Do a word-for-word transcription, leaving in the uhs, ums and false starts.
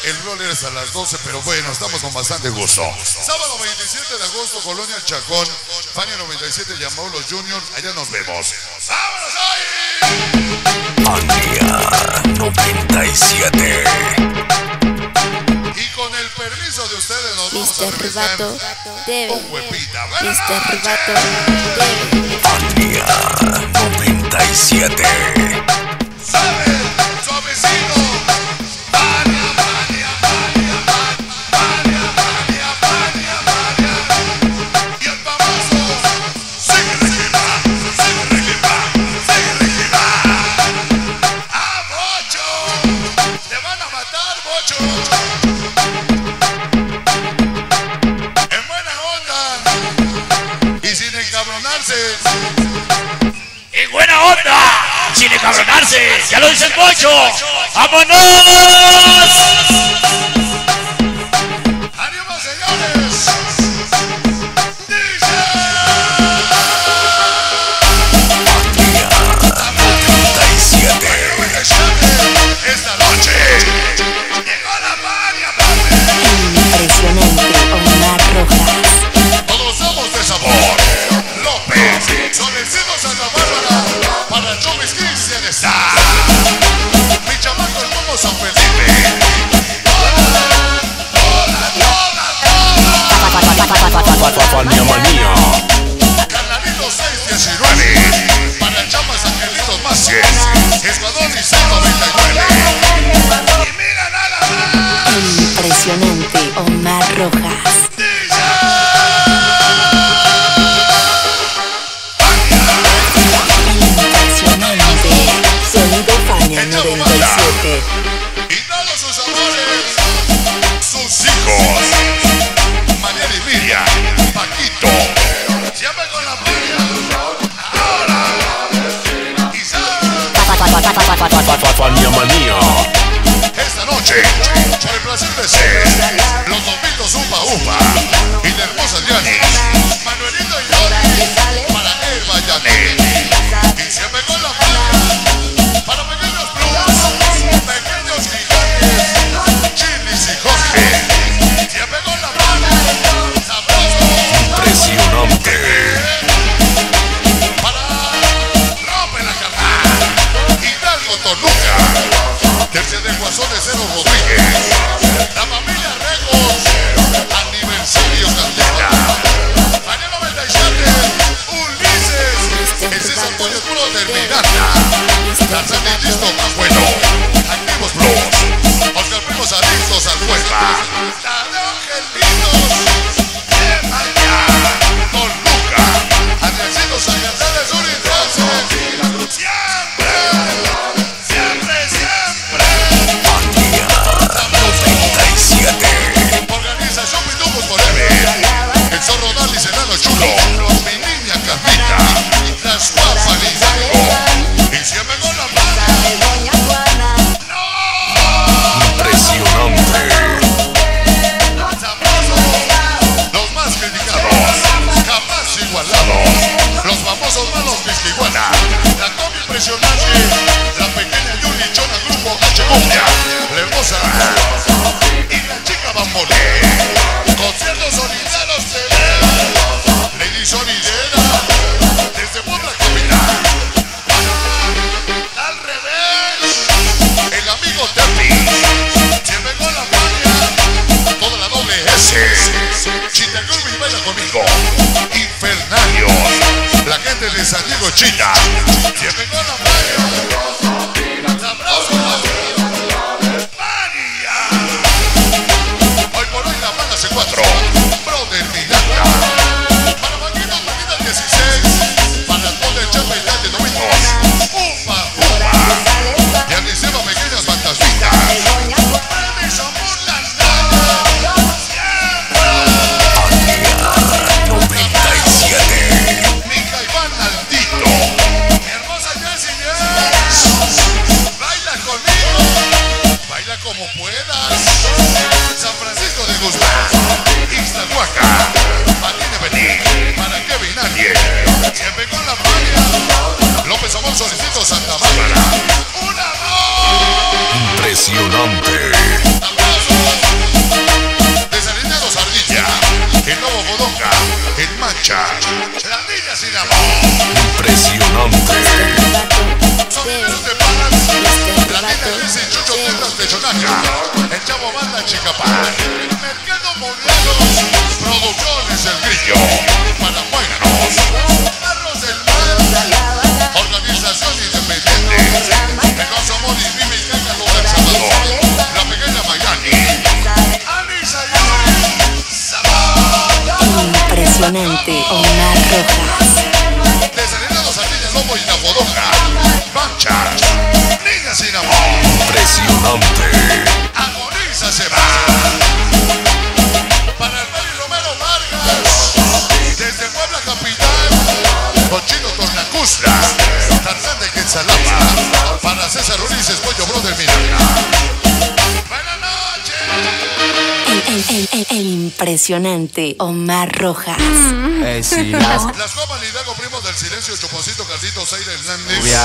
El roller es a las doce, pero bueno, estamos con bastante gusto. Sábado veintisiete de agosto, Colonia El Chacón, Fania noventa y siete, Yamaulos Junior. Allá nos vemos. ¡Vámonos ahí! Fania noventa y siete. Y con el permiso de ustedes nos vamos a mister Rubato debe. con Huepita. mister Rubato debe. Fania noventa y siete. ¡Sabe! ¡Suavecito! ¡Fania, Fania, Fania, Fania, Fania, Fania, Fania! Y el famoso sigue Riquima, sigue Riquima, sigue Riquima. ¡Ah, Bocho! ¡Te van a matar, Bocho! En buena onda y sin encabronarse. ¡En buena onda! ¡Sin encabronarse! ¡Ya lo dice el Bocho! ¡Vámonos! ¡Ánimo, señores! ¡Dice! noventa y siete. Esta noche llegó la Fania, papi. Impresionante, Omar Rojas. Todos somos de sabor. López, Solecito Santa Bárbara, para Chomis Cristian está. Mi chamaco el Momo San Felipe. Toda, toda, toda, toda. Fania Manía. Carnalito seis diecinueve. Para Chapas Angelitos Márquez. Escuadrón Liceo noventa y nueve. Y mira nada más. Impresionante, Omar Rojas. Impresionante. Sonido Fania noventa y siete. Y todos sus amores, sus hijos, María y Miriam, Paquito, siempre con la Fania. Ahora, quizás Fania Manía. esta noche, por el placer de ser, los domingos Upa Upa y la hermosa Diani, Manuelito y Yori, para Eva Yanet. Y siempre con la Fania, para pequeños plus, pequeños gigantes, Chilis y Jorge. Siempre con la Fania, sabroso. Impresionante. Para Rompe la Carnal, Hidalgo Toluca, Tercia de Guasón de Cero Rodríguez, la familia Regos, aniversario Candela, Fania noventa y siete, Ulises, el César Antonio Puro Terminata, Tarzán y listo más bueno, Activos Plus, Oscar Primos adictos al Huelva, Tadeo Angelitos, de Fania, Toluca, Andresito Sagrantales Unitrance, siempre, siempre, siempre. Fania noventa y siete. Organización Pitufos Forever, el Zorro Dali Senado Chulo, mi niña Carmita, las guapas Hidalgo, y siempre con la Fania. ¡No! Impresionante. ¡Sabroso! Los más criticados, jamás igualados, los famosos malos Pisquiguana, la copia impresionante, la pequeña Yuli Chona Grupo H Cumbia, la hermosa y la chica Bambolé, conciertos solidarios T V, Lady Solidera, desde Puebla Capital, al revés, el amigo Tepi, siempre con la Fania, toda la doble S, Chitacurbi baila conmigo, Infernalios, la gente de San Diego Chita, siempre con la Fania, sabroso, Fania. Hoy por hoy la banda C cuatro, Brother Miranda, para Paquitos Paquitas dieciséis, para todo el Chapa y de Domingos, Upa Upa, y a mi Seba Pequeñas Fantasmitas, Permiso Murlandana, siempre. Fania noventa y siete. Mi Caiván Altito, mi hermosa Jessie Yes, baila conmigo, baila como puedas. San Francisco de Guzmán, Ixtahuaca, Martínez Bení, para Kevin Nadie, siempre con la Fania, López Amor Solicito Santa Bárbara, un amor. Impresionante. Aplausos. El Chavo Banda Chicapán. Mercado Modelos. Producciones El Grillo. Para Muéganos. Barros del Mar. Organización Independiente. El Consomodis Vive y Caca Lo del Salvador. La Pequeña Miami. Ani Sayuri. Sabor. Impresionante, Omar Rojas. Desalinados Ardilla Lobo y La Bodoca. Manchas. Niñas sin amor. Impresionante. Agoniza se va. Para el Mari Romero Vargas. Desde Puebla Capital. Cochino Tornacustra. Tarzán de Quetzalapa. Para César Ulises Pollo Brother Miranda. Buenas noches. El, el, el, el impresionante Omar Rojas. Eh, sí, las- Las Copas Hidalgo Primos del Silencio. Chuponcito Carlitos Aire Hernández.